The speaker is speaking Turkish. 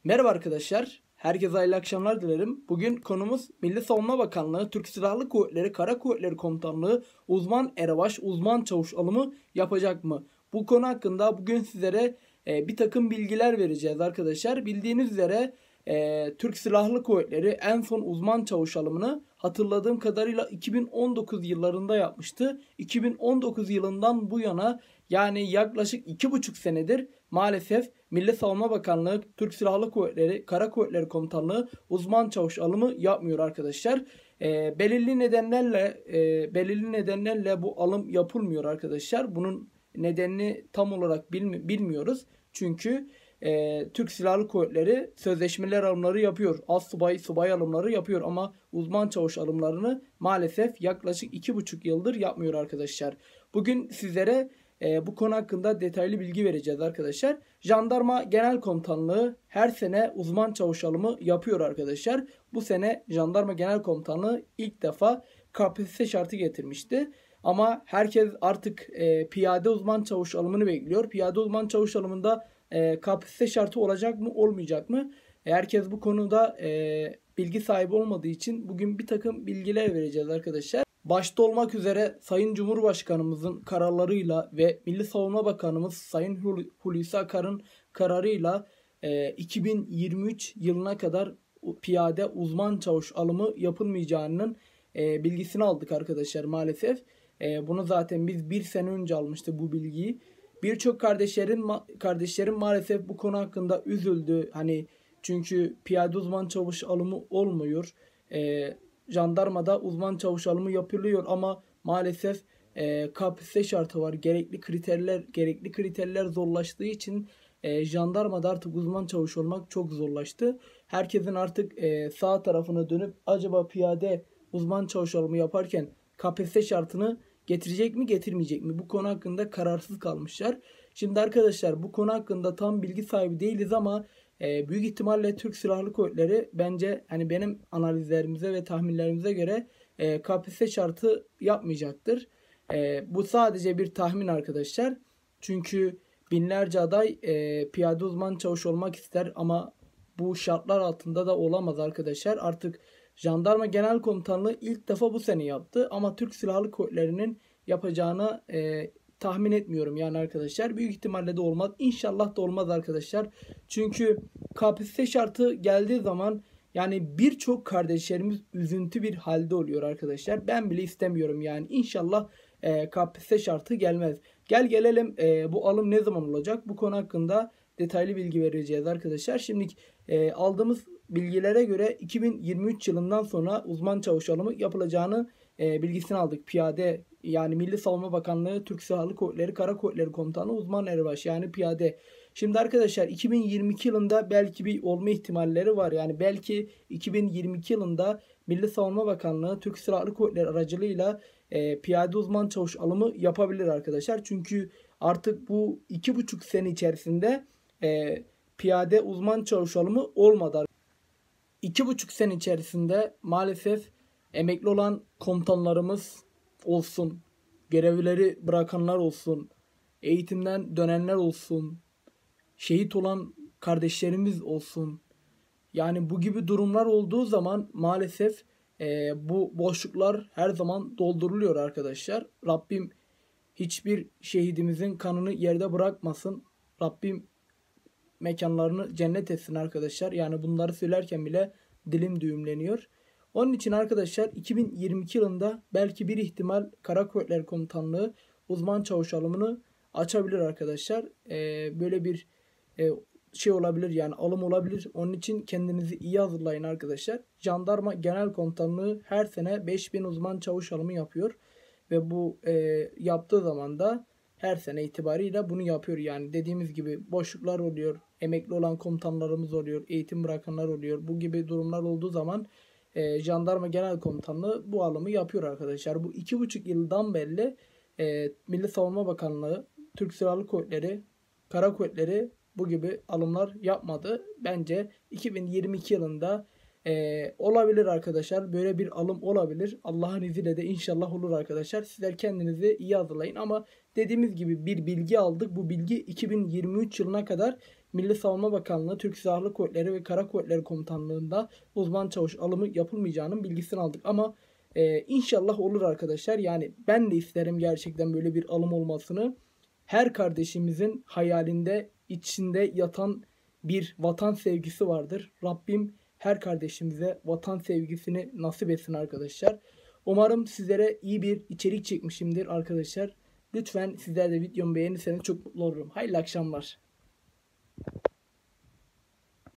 Merhaba arkadaşlar. Herkese hayırlı akşamlar dilerim. Bugün konumuz Milli Savunma Bakanlığı, Türk Silahlı Kuvvetleri, Kara Kuvvetleri Komutanlığı uzman erbaş, uzman çavuş alımı yapacak mı? Bu konu hakkında bugün sizlere bir takım bilgiler vereceğiz arkadaşlar. Bildiğiniz üzere Türk Silahlı Kuvvetleri en son uzman çavuş alımını hatırladığım kadarıyla 2019 yıllarında yapmıştı. 2019 yılından bu yana yani yaklaşık 2,5 senedir maalesef Milli Savunma Bakanlığı, Türk Silahlı Kuvvetleri, Kara Kuvvetleri Komutanlığı uzman çavuş alımı yapmıyor arkadaşlar. Belirli nedenlerle bu alım yapılmıyor arkadaşlar. Bunun nedenini tam olarak bilmiyoruz. Çünkü Türk Silahlı Kuvvetleri sözleşmeler alımları yapıyor. Astsubay, subay alımları yapıyor ama uzman çavuş alımlarını maalesef yaklaşık 2,5 yıldır yapmıyor arkadaşlar. Bugün sizlere bu konu hakkında detaylı bilgi vereceğiz arkadaşlar. Jandarma Genel Komutanlığı her sene uzman çavuş alımı yapıyor arkadaşlar. Bu sene Jandarma Genel Komutanlığı ilk defa KPSS şartı getirmişti. Ama herkes artık piyade uzman çavuş alımını bekliyor. Piyade uzman çavuş alımında KPSS şartı olacak mı olmayacak mı? Herkes bu konuda bilgi sahibi olmadığı için bugün bir takım bilgiler vereceğiz arkadaşlar. Başta olmak üzere Sayın Cumhurbaşkanımızın kararlarıyla ve Milli Savunma Bakanımız Sayın Hulusi Akar'ın kararıyla 2023 yılına kadar piyade uzman çavuş alımı yapılmayacağının bilgisini aldık arkadaşlar maalesef. Bunu zaten biz bir sene önce almıştık bu bilgiyi. Birçok kardeşlerim maalesef bu konu hakkında üzüldü. Çünkü piyade uzman çavuş alımı olmuyor. Jandarmada uzman çavuş alımı yapılıyor ama maalesef KPSS şartı var. Gerekli kriterler zorlaştığı için jandarmada artık uzman çavuş olmak çok zorlaştı. Herkesin artık sağ tarafına dönüp acaba piyade uzman çavuş alımı yaparken KPSS şartını getirecek mi getirmeyecek mi? Bu konu hakkında kararsız kalmışlar. Şimdi arkadaşlar bu konu hakkında tam bilgi sahibi değiliz ama büyük ihtimalle Türk Silahlı Kuvvetleri bence benim analizlerimize ve tahminlerimize göre KPSS şartı yapmayacaktır. Bu sadece bir tahmin arkadaşlar. Çünkü binlerce aday piyade uzman çavuş olmak ister ama bu şartlar altında da olamaz arkadaşlar. Artık Jandarma Genel Komutanlığı ilk defa bu sene yaptı ama Türk Silahlı Kuvvetleri'nin yapacağını tahmin etmiyorum yani arkadaşlar. Büyük ihtimalle de olmaz. İnşallah da olmaz arkadaşlar. Çünkü KPSS şartı geldiği zaman yani birçok kardeşlerimiz üzüntü bir halde oluyor arkadaşlar. Ben bile istemiyorum yani. İnşallah KPSS şartı gelmez. Gelelim bu alım ne zaman olacak? Bu konu hakkında detaylı bilgi vereceğiz arkadaşlar. Şimdi aldığımız bilgilere göre 2023 yılından sonra uzman çavuş alımı yapılacağını bilgisini aldık. Piyade yani Milli Savunma Bakanlığı, Türk Silahlı Kuvvetleri, Kara Kuvvetleri Komutanlığı uzman erbaş yani piyade. Şimdi arkadaşlar 2022 yılında belki bir olma ihtimalleri var. Yani belki 2022 yılında Milli Savunma Bakanlığı, Türk Silahlı Kuvvetleri aracılığıyla piyade uzman çavuş alımı yapabilir arkadaşlar. Çünkü artık bu 2,5 sene içerisinde piyade uzman çavuş alımı olmadı. 2,5 sene içerisinde maalesef emekli olan komutanlarımız olsun, görevleri bırakanlar olsun, eğitimden dönenler olsun, şehit olan kardeşlerimiz olsun. Yani bu gibi durumlar olduğu zaman maalesef bu boşluklar her zaman dolduruluyor arkadaşlar. Rabbim hiçbir şehidimizin kanını yerde bırakmasın. Rabbim mekanlarını cennet etsin arkadaşlar. Yani bunları söylerken bile dilim düğümleniyor. Onun için arkadaşlar 2022 yılında belki bir ihtimal Kara Kuvvetleri Komutanlığı uzman çavuş alımını açabilir arkadaşlar. Böyle bir şey olabilir yani alım olabilir. Onun için kendinizi iyi hazırlayın arkadaşlar. Jandarma Genel Komutanlığı her sene 5000 uzman çavuş alımı yapıyor. Ve bu yaptığı zaman da her sene itibariyle bunu yapıyor. Yani dediğimiz gibi boşluklar oluyor. Emekli olan komutanlarımız oluyor. Eğitim bırakanlar oluyor. Bu gibi durumlar olduğu zaman Jandarma Genel Komutanlığı bu alımı yapıyor arkadaşlar. Bu 2,5 yıldan beri Milli Savunma Bakanlığı, Türk Silahlı Kuvvetleri, Kara Kuvvetleri bu gibi alımlar yapmadı. Bence 2022 yılında olabilir arkadaşlar. Böyle bir alım olabilir. Allah'ın izniyle de inşallah olur arkadaşlar. Sizler kendinizi iyi hazırlayın. Ama dediğimiz gibi bir bilgi aldık. Bu bilgi 2023 yılına kadar Milli Savunma Bakanlığı, Türk Silahlı Kuvvetleri ve Kara Kuvvetleri Komutanlığı'nda uzman çavuş alımı yapılmayacağının bilgisini aldık. Ama inşallah olur arkadaşlar. Yani ben de isterim gerçekten böyle bir alım olmasını. Her kardeşimizin hayalinde, içinde yatan bir vatan sevgisi vardır. Rabbim her kardeşimize vatan sevgisini nasip etsin arkadaşlar. Umarım sizlere iyi bir içerik çekmişimdir arkadaşlar. Lütfen sizler de videomu beğenirseniz çok mutlu olurum. Hayırlı akşamlar.